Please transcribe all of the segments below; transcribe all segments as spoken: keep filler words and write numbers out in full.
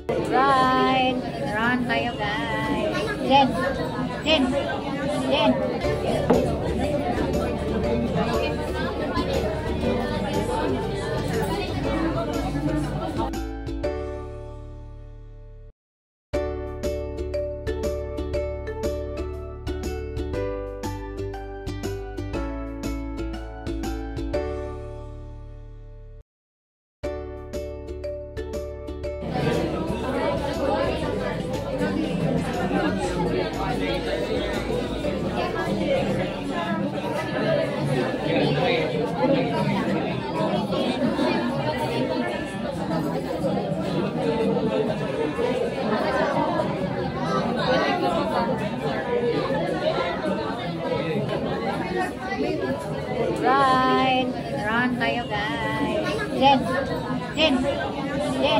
Run! Run tayo guys! Jen! Jen! Jen! Run! Run tayo guys! Jen! Jen! Jen!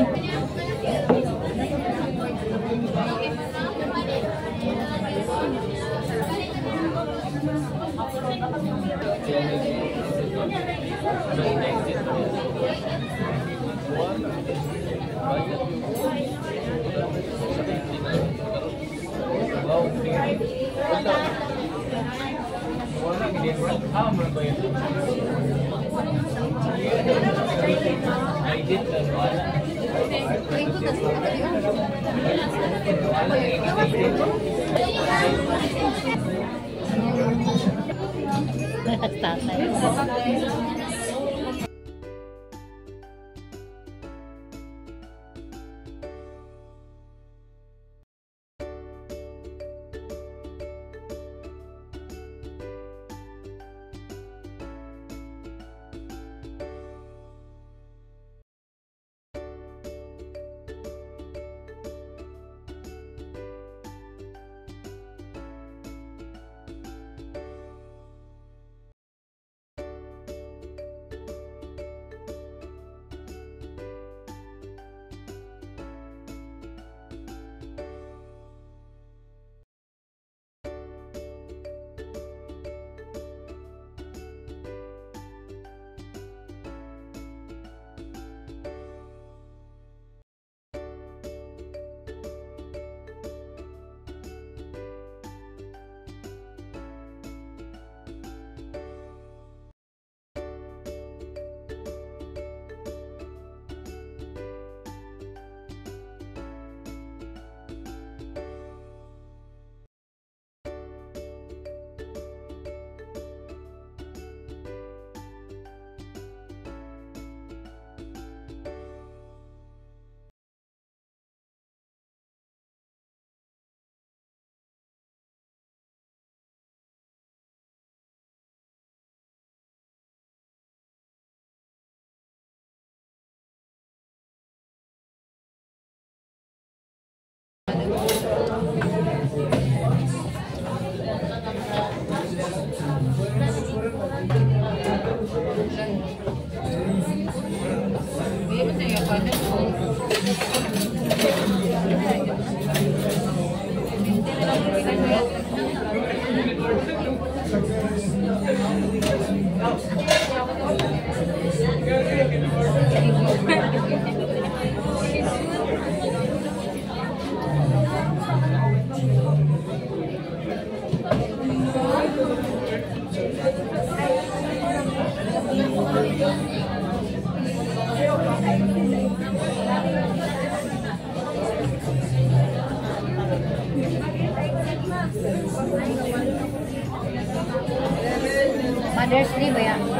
Mother's Day ba yan?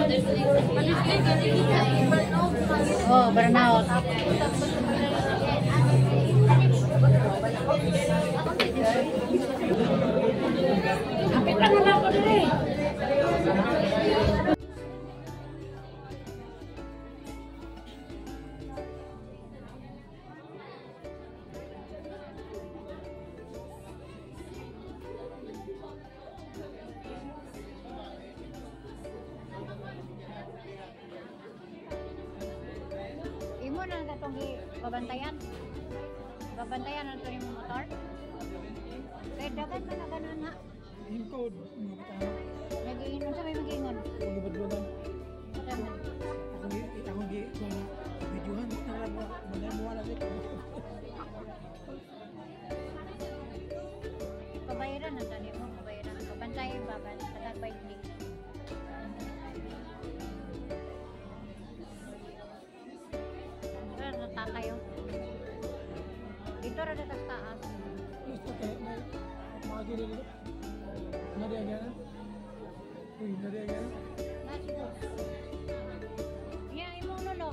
Oh, burnout. Kapit lang na ako dito eh. Imo na katong babantayan. Babantayan ang yung motor. Kaya dagan man na ganon ha. Hingkod, mga bata. Nag-iinom sa may mag-ingon. Libad-libad. Ako gi, ako gi, kung videohan, narawa, magay mo wala dito. yung babal, tagal pa hindi. Pero natatayo. Dito rin sa taas. Gusto kayak may maju dulu. Nari agak. Uy, nari agak. Ya, imong lolo.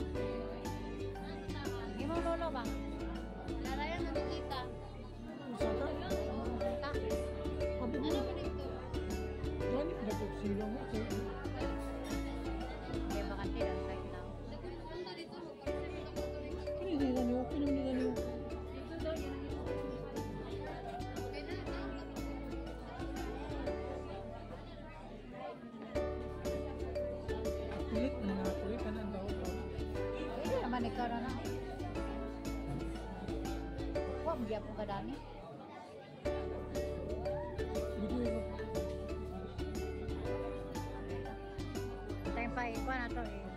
Imong lolo ba? Lalayan na kita. Usaka. Ka. Abi mo. Gani dapat silong mo. Kaya baka tidak kayo lang. Ini dia tadi, ini dia tadi. Kulit na nga, kulit ka na daw. Hindi naman ikaw na na. Huwag mo diyan po kadani. Video ito. Tayo pa ikuha na to eh.